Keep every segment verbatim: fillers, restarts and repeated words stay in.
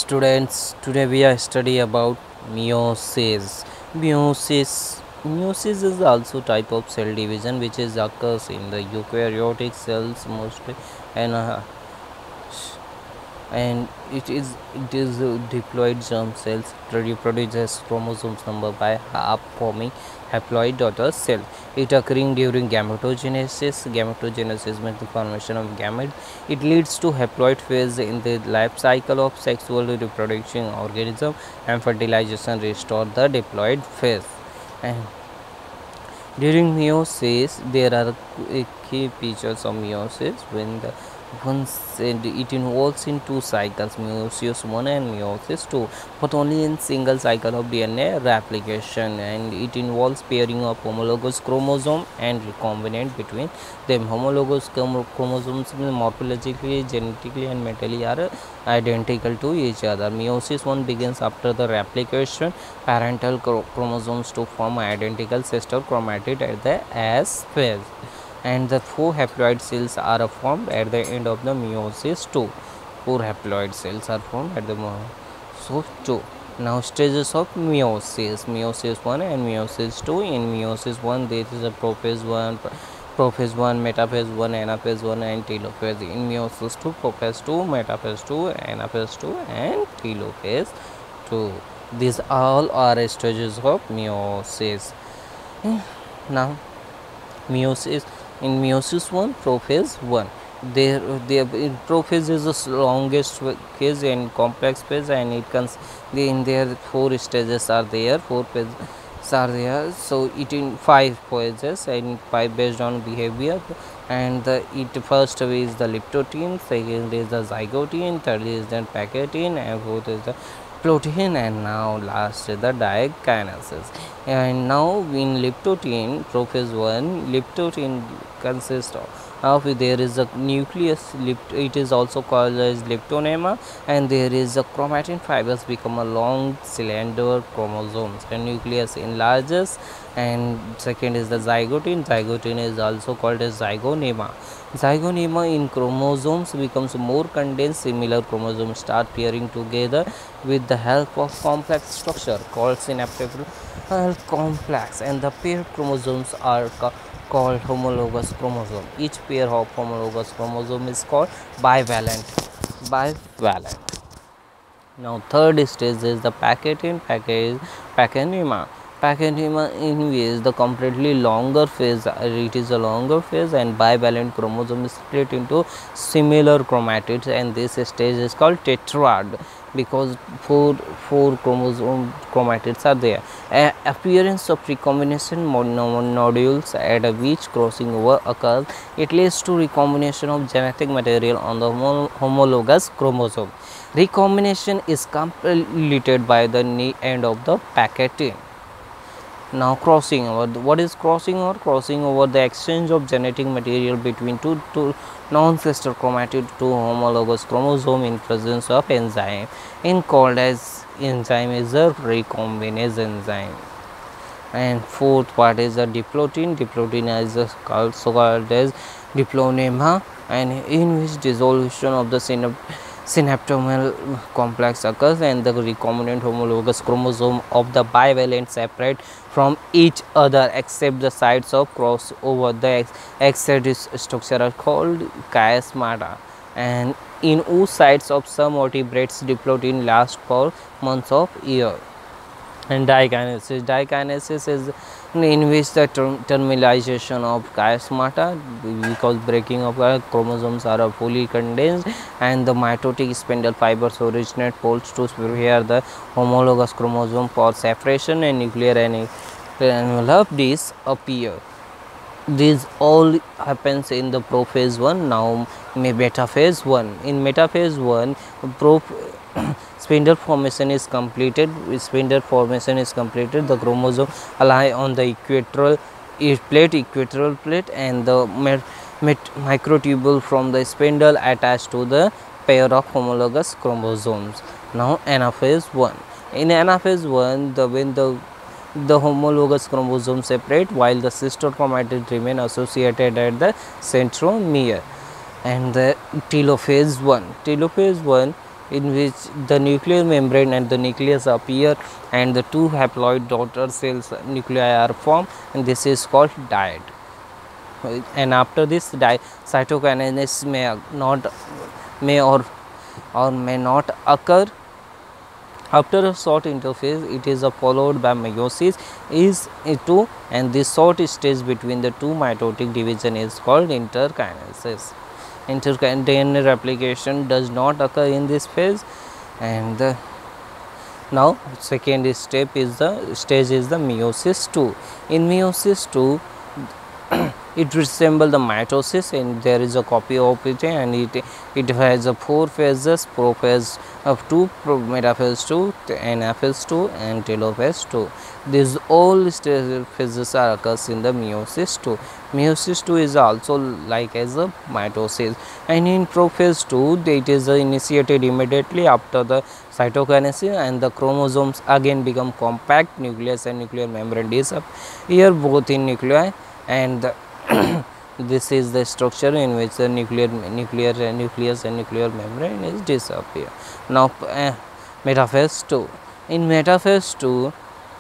students, today we are study about meiosis. Meiosis meiosis is also type of cell division which is occurs in the eukaryotic cells mostly, and uh, and it is it is uh, diploid germ cells reproduces chromosomes number by half, forming haploid daughter cell. It occurring during gametogenesis. Gametogenesis means the formation of gamete. It leads to haploid phase in the life cycle of sexual reproduction organism, and fertilization restore the diploid phase. And during meiosis, there are key features of meiosis when the once and it involves in two cycles, meiosis one and meiosis two, but only in single cycle of D N A replication, and it involves pairing of homologous chromosome and recombinant between them. Homologous chromosomes morphologically, genetically and mentally are identical to each other. Meiosis one begins after the replication parental chromosomes to form identical sister chromatid at the S phase, and the four haploid cells are formed at the end of the meiosis two. Four haploid cells are formed at the meiosis two. Now stages of meiosis: meiosis one and meiosis two. In meiosis one, there is a prophase one, prophase one, metaphase one, anaphase one, and telophase. In meiosis two, prophase two, metaphase two, anaphase two, and telophase two. These all are stages of meiosis. Now meiosis in meiosis one, prophase one, there there prophase is the longest phase and complex phase, and it comes in there four stages are there, four phases are there. So it in five phases and five based on behavior, and the it first is the liptotin, second is the zygotin, third is the packaging, and fourth is the protein, and now last is the diakinesis. And now in liptotin, prophase one, liptotin consists of of there is a nucleus, it is also called as liptonema, and there is a chromatin fibers become a long cylinder chromosomes, and nucleus enlarges. And second is the zygotin, zygotin is also called as zygonema. Zygonema in chromosomes becomes more condensed, similar chromosomes start pairing together with the help of complex structure called synaptic complex, and the paired chromosomes are called homologous chromosome. Each pair of homologous chromosome is called bivalent. Bivalent. Now third stage is the packaging, package, packagema. Packagema in which the completely longer phase, it is a longer phase, and bivalent chromosome is split into similar chromatids, and this stage is called tetrad because four four chromosome chromatids are there. A appearance of recombination nodules at which crossing over occurs, it leads to recombination of genetic material on the homologous chromosome. Recombination is completed by the end of the packaging. Now crossing over, what is crossing over? Crossing over the exchange of genetic material between two, two non-sister chromatid to homologous chromosome in presence of enzyme, in called as enzyme is a recombinase enzyme. And fourth part is the diplotin. Diplotin is also called as diplonema, and in which dissolution of the synap synaptomal complex occurs, and the recombinant homologous chromosome of the bivalent separate from each other except the sites of crossover. The excited structure are called chiasmata, and in whose sites of some vertebrates diplotin lasts for months of year. And dikinesis, dikinesis is in which the term terminalization of chiasmata, because breaking of uh, chromosomes are fully condensed, and the mitotic spindle fibers originate poles to prepare the homologous chromosome for separation, and nuclear envelope disappear. This all happens in the prophase one. Now metaphase one. In metaphase one, pro spindle formation is completed. Spindle formation is completed. The chromosome lie on the equatorial plate, equatorial plate, and the met, met microtubule from the spindle attached to the pair of homologous chromosomes. Now anaphase one. In anaphase one, the when the the homologous chromosomes separate while the sister chromatids remain associated at the centromere. And the telophase one. Telophase one, in which the nuclear membrane and the nucleus appear and the two haploid daughter cells nuclei are formed, and this is called diad. And after this di cytokinesis may not may or or may not occur. After a short interphase, it is uh, followed by meiosis is two, and this short stage between the two mitotic division is called interkinesis. Inter D N A replication does not occur in this phase, and the now second step is the stage is the meiosis two. In meiosis two, it resembles the mitosis, and there is a copy of it, and it it has a four phases: prophase of two, metaphase two, anaphase two, and telophase two. These all phases are occurs in the meiosis two. Meiosis two is also like as a mitosis, and in prophase two, it is initiated immediately after the cytokinesis, and the chromosomes again become compact. Nucleus and nuclear membrane disappear both in nuclei, and the this is the structure in which the nuclear nuclear uh, nucleus and nuclear membrane is disappear. Now uh, metaphase two. In metaphase two,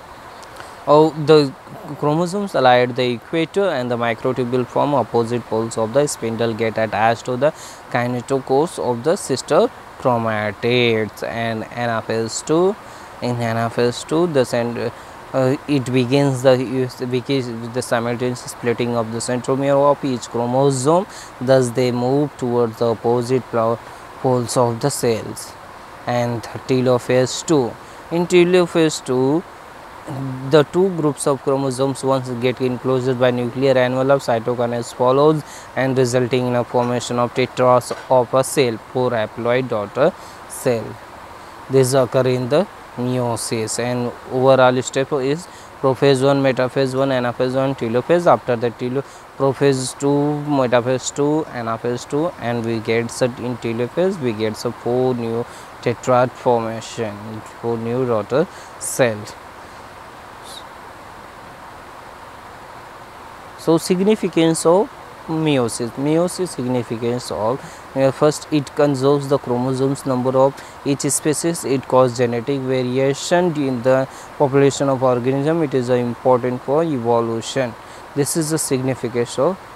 oh, the chromosomes lie at the equator, and the microtubule form opposite poles of the spindle get attached to the kinetochores of the sister chromatids. And anaphase two, in anaphase two, the center Uh, it begins the begins the simultaneous splitting of the centromere of each chromosome. Thus, they move towards the opposite poles of the cells. And telophase two. In telophase two, the two groups of chromosomes once get enclosed by nuclear envelope. Cytokinesis follows, and resulting in a formation of tetras of a cell, four haploid daughter cell. This occur in the meiosis, and overall step is prophase one, metaphase one, anaphase one, telophase. After the telo prophase two, metaphase two, anaphase two, and we get set in telophase we get some four new tetrad formation, four new daughter cells. So significance of meiosis. Meiosis significance of uh, first, it conserves the chromosomes number of each species. It causes genetic variation in the population of organism. It is uh, important for evolution. This is the significance of